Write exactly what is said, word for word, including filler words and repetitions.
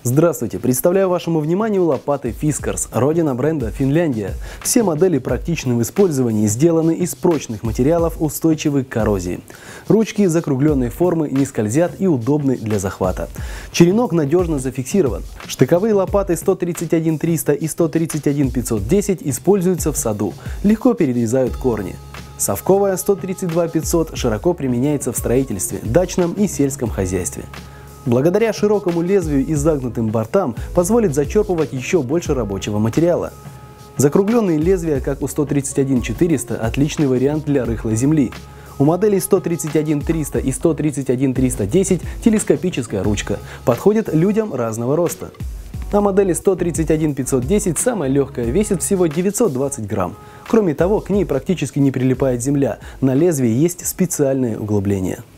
Здравствуйте! Представляю вашему вниманию лопаты Fiskars, родина бренда Финляндия. Все модели практичны в использовании, сделаны из прочных материалов, устойчивых к коррозии. Ручки закругленной формы не скользят и удобны для захвата. Черенок надежно зафиксирован. Штыковые лопаты сто тридцать один триста и сто тридцать один пятьсот десять используются в саду, легко перерезают корни. Совковая сто тридцать два пятьсот широко применяется в строительстве, дачном и сельском хозяйстве. Благодаря широкому лезвию и загнутым бортам позволит зачерпывать еще больше рабочего материала. Закругленные лезвия, как у сто тридцать один четыреста, отличный вариант для рыхлой земли. У моделей сто тридцать один триста и сто тридцать один триста десять телескопическая ручка, подходит людям разного роста. А модели сто тридцать один пятьсот десять самая легкая, весит всего девятьсот двадцать грамм. Кроме того, к ней практически не прилипает земля, на лезвии есть специальные углубления.